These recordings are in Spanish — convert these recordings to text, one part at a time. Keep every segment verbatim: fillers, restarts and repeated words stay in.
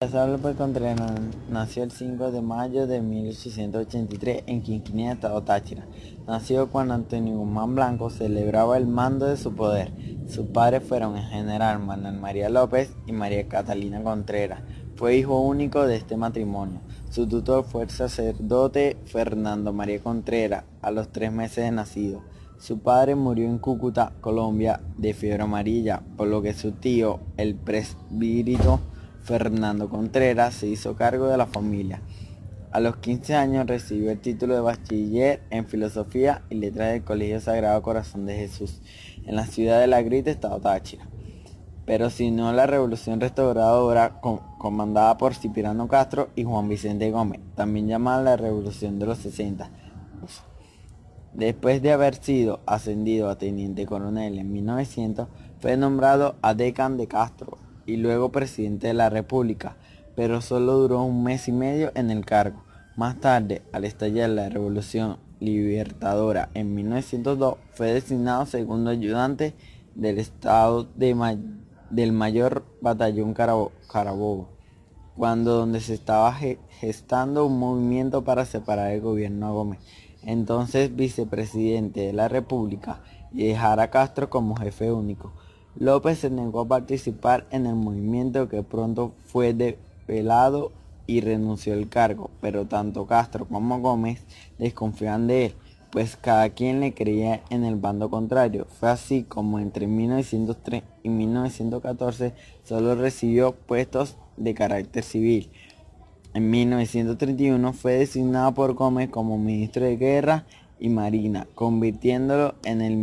César López Contreras nació el cinco de mayo de mil ochocientos ochenta y tres en Quinquina, estado Táchira. Nació cuando Antonio Guzmán Blanco celebraba el mando de su poder. Sus padres fueron el general Manuel María López y María Catalina Contreras. Fue hijo único de este matrimonio. Su tutor fue el sacerdote Fernando María Contreras a los tres meses de nacido. Su padre murió en Cúcuta, Colombia, de fiebre amarilla, por lo que su tío, el presbítero Fernando Contreras, se hizo cargo de la familia. A los quince años recibió el título de bachiller en Filosofía y Letras del Colegio Sagrado Corazón de Jesús, en la ciudad de La Grita, estado Táchira. Pero siguió la revolución restauradora comandada por Cipriano Castro y Juan Vicente Gómez, también llamada la Revolución de los sesenta. Después de haber sido ascendido a teniente coronel en mil novecientos, fue nombrado adecán de Castro y luego presidente de la República, pero solo duró un mes y medio en el cargo. Más tarde, al estallar la Revolución Libertadora en mil novecientos dos, fue designado segundo ayudante del estado de Ma del mayor batallón Carabobo, cuando donde se estaba gestando un movimiento para separar el gobierno a Gómez, entonces vicepresidente de la República, y dejar a Castro como jefe único. López se negó a participar en el movimiento, que pronto fue develado y renunció al cargo, pero tanto Castro como Gómez desconfiaban de él, pues cada quien le creía en el bando contrario. Fue así como entre mil novecientos tres y mil novecientos catorce solo recibió puestos de carácter civil. En mil novecientos treinta y uno fue designado por Gómez como ministro de Guerra y Marina, convirtiéndolo en el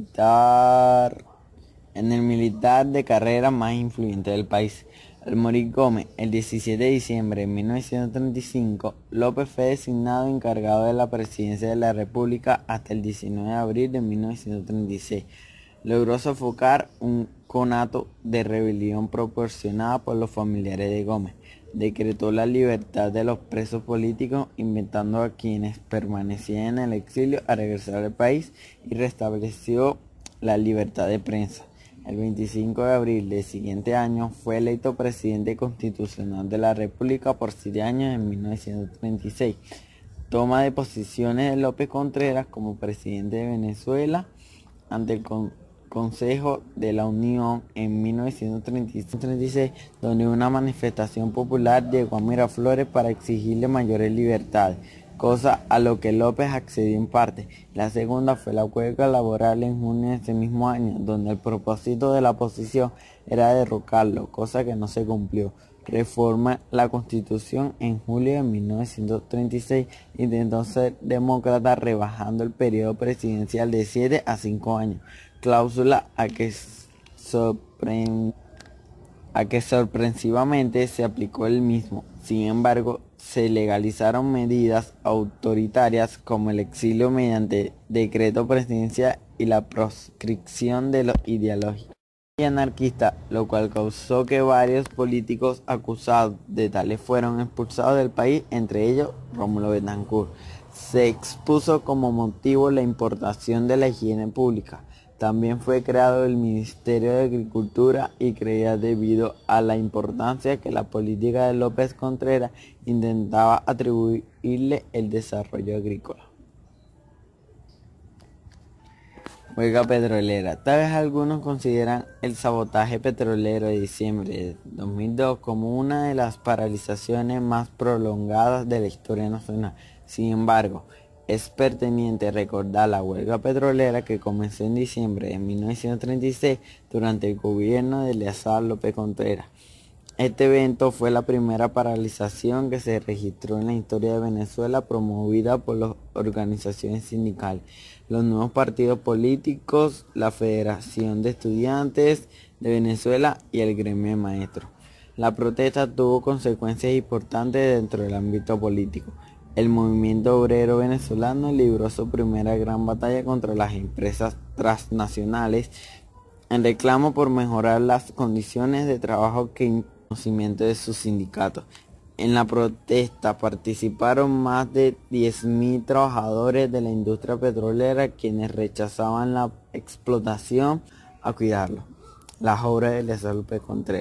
militar en el militar de carrera más influyente del país. Al morir Gómez el diecisiete de diciembre de mil novecientos treinta y cinco, López fue designado encargado de la presidencia de la República hasta el diecinueve de abril de mil novecientos treinta y seis. Logró sofocar un conato de rebelión proporcionada por los familiares de Gómez. Decretó la libertad de los presos políticos, invitando a quienes permanecían en el exilio a regresar al país, y restableció la libertad de prensa. El veinticinco de abril del siguiente año fue electo presidente constitucional de la República por siete años en mil novecientos treinta y seis. Toma de posiciones de López Contreras como presidente de Venezuela ante el Con Consejo de la Unión en mil novecientos treinta y seis, donde una manifestación popular llegó a Miraflores para exigirle mayores libertades, cosa a lo que López accedió en parte. La segunda fue la huelga laboral en junio de ese mismo año, donde el propósito de la oposición era derrocarlo, cosa que no se cumplió. Reforma la Constitución en julio de mil novecientos treinta y seis, intentó ser demócrata rebajando el periodo presidencial de siete a cinco años, cláusula a que, sorpre a que sorpresivamente se aplicó el mismo. Sin embargo, se legalizaron medidas autoritarias como el exilio mediante decreto presidencial y la proscripción de lo ideológico y anarquista, lo cual causó que varios políticos acusados de tales fueron expulsados del país, entre ellos Rómulo Betancourt. Se expuso como motivo la importación de la higiene pública. También fue creado el Ministerio de Agricultura y creía debido a la importancia que la política de López Contreras intentaba atribuirle el desarrollo agrícola. Huelga petrolera. Tal vez algunos consideran el sabotaje petrolero de diciembre de dos mil dos como una de las paralizaciones más prolongadas de la historia nacional. Sin embargo, es pertinente recordar la huelga petrolera que comenzó en diciembre de mil novecientos treinta y seis durante el gobierno de Eleazar López Contreras. Este evento fue la primera paralización que se registró en la historia de Venezuela, promovida por las organizaciones sindicales, los nuevos partidos políticos, la Federación de Estudiantes de Venezuela y el gremio de maestros. La protesta tuvo consecuencias importantes dentro del ámbito político. El movimiento obrero venezolano libró su primera gran batalla contra las empresas transnacionales en reclamo por mejorar las condiciones de trabajo que conocimiento de sus sindicatos. En la protesta participaron más de diez mil trabajadores de la industria petrolera, quienes rechazaban la explotación a cuidarlo. Las obras de Eleazar López Contreras.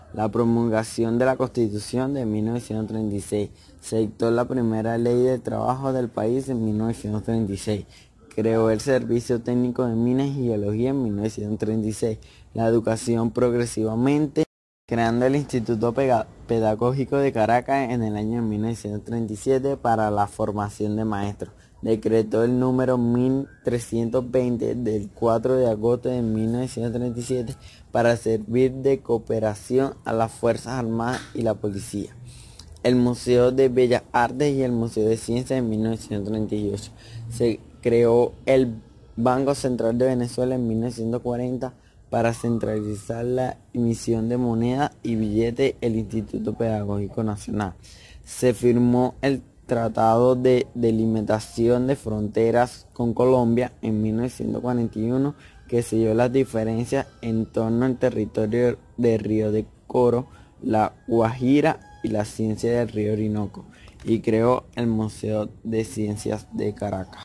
La promulgación de la Constitución de mil novecientos treinta y seis. Se dictó la primera ley de trabajo del país en mil novecientos treinta y seis. Creó el Servicio Técnico de Minas y Geología en mil novecientos treinta y seis. La educación progresivamente, creando el Instituto Pedagógico de Caracas en el año mil novecientos treinta y siete para la formación de maestros. Decretó el número mil trescientos veinte del cuatro de agosto de mil novecientos treinta y siete para servir de cooperación a las Fuerzas Armadas y la Policía. El Museo de Bellas Artes y el Museo de Ciencias en mil novecientos treinta y ocho. Se creó el Banco Central de Venezuela en mil novecientos cuarenta para centralizar la emisión de moneda y billetes. El Instituto Pedagógico Nacional. Se firmó el Tratado de Delimitación de Fronteras con Colombia en mil novecientos cuarenta y uno, que selló las diferencias en torno al territorio de Río de Coro, la Guajira y la ciencia del río Orinoco, y creó el Museo de Ciencias de Caracas.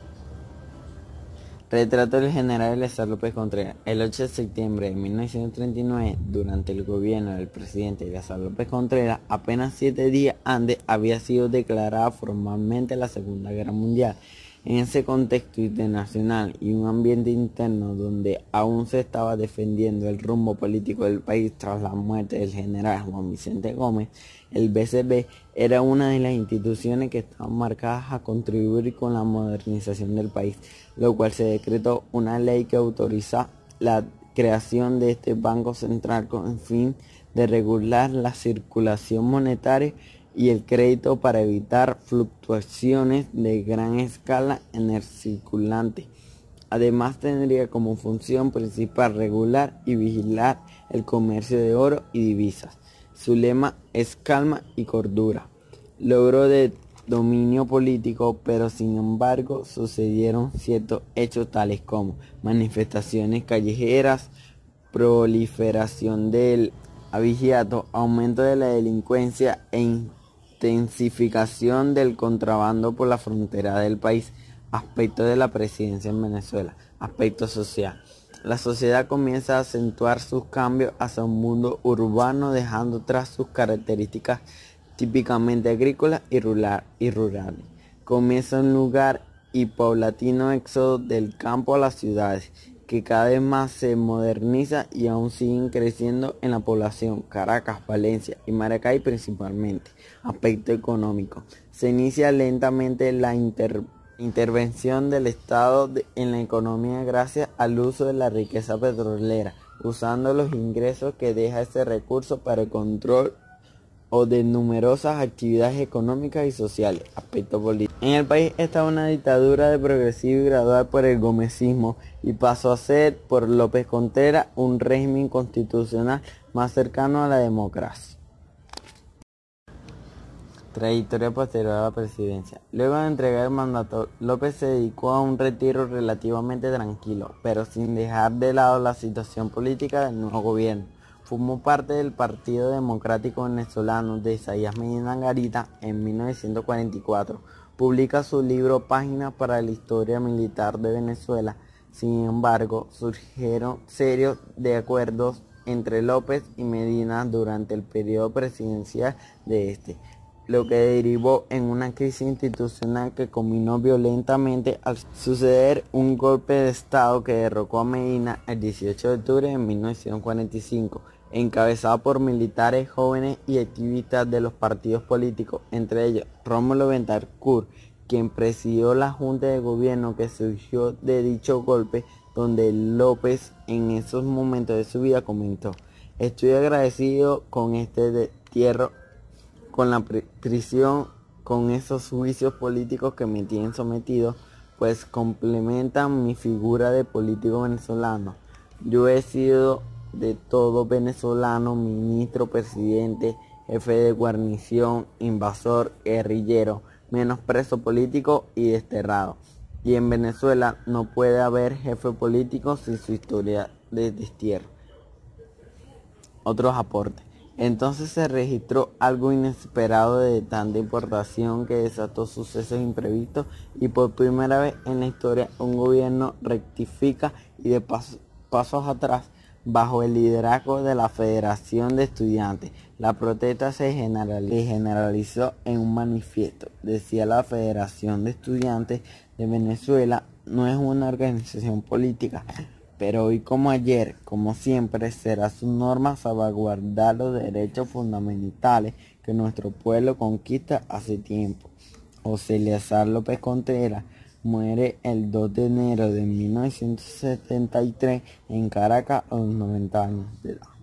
Retrato del general Eleazar López Contreras. El ocho de septiembre de mil novecientos treinta y nueve, durante el gobierno del presidente Eleazar López Contreras, apenas siete días antes había sido declarada formalmente la Segunda Guerra Mundial. En ese contexto internacional y un ambiente interno donde aún se estaba defendiendo el rumbo político del país tras la muerte del general Juan Vicente Gómez, el B C B era una de las instituciones que estaban marcadas a contribuir con la modernización del país, lo cual se decretó una ley que autoriza la creación de este Banco Central con el fin de regular la circulación monetaria y el crédito para evitar fluctuaciones de gran escala en el circulante. Además, tendría como función principal regular y vigilar el comercio de oro y divisas. Su lema es calma y cordura. Logro de dominio político, pero sin embargo sucedieron ciertos hechos tales como manifestaciones callejeras, proliferación del abigeato, aumento de la delincuencia e intensificación del contrabando por la frontera del país. Aspecto de la presidencia en Venezuela. Aspecto social. La sociedad comienza a acentuar sus cambios hacia un mundo urbano, dejando tras sus características típicamente agrícolas y, rural, y rurales. Comienza un lugar y paulatino éxodo del campo a las ciudades, que cada vez más se moderniza y aún siguen creciendo en la población. Caracas, Valencia y Maracay principalmente. Aspecto económico. Se inicia lentamente la inter, intervención del Estado de, en la economía gracias al uso de la riqueza petrolera, usando los ingresos que deja ese recurso para el control o de numerosas actividades económicas y sociales. Aspecto político. En el país está una dictadura de progresivo y gradual por el gomecismo y pasó a ser por López Contreras un régimen constitucional más cercano a la democracia. Trayectoria posterior a la presidencia. Luego de entregar el mandato, López se dedicó a un retiro relativamente tranquilo, pero sin dejar de lado la situación política del nuevo gobierno. Formó parte del Partido Democrático Venezolano de Isaías Medina Angarita en mil novecientos cuarenta y cuatro. Publica su libro Páginas para la Historia Militar de Venezuela. Sin embargo, surgieron serios desacuerdos entre López y Medina durante el periodo presidencial de este, lo que derivó en una crisis institucional que culminó violentamente al suceder un golpe de Estado que derrocó a Medina el dieciocho de octubre de mil novecientos cuarenta y cinco, encabezado por militares jóvenes y activistas de los partidos políticos, entre ellos Rómulo Betancourt, quien presidió la junta de gobierno que surgió de dicho golpe, donde López en esos momentos de su vida comentó: "Estoy agradecido con este destierro, con la prisión, con esos juicios políticos que me tienen sometido, pues complementan mi figura de político venezolano. Yo he sido de todo venezolano, ministro, presidente, jefe de guarnición, invasor, guerrillero, menos preso político y desterrado. Y en Venezuela no puede haber jefe político sin su historia de destierro". Otros aportes. Entonces se registró algo inesperado de tanta importación que desató sucesos imprevistos y por primera vez en la historia un gobierno rectifica y de paso, pasos atrás bajo el liderazgo de la Federación de Estudiantes. La protesta se generalizó en un manifiesto. Decía: la Federación de Estudiantes de Venezuela no es una organización política, pero hoy como ayer, como siempre, será su norma salvaguardar los derechos fundamentales que nuestro pueblo conquista hace tiempo. José Eleazar López Contreras muere el dos de enero de mil novecientos setenta y tres en Caracas a los noventa años de edad.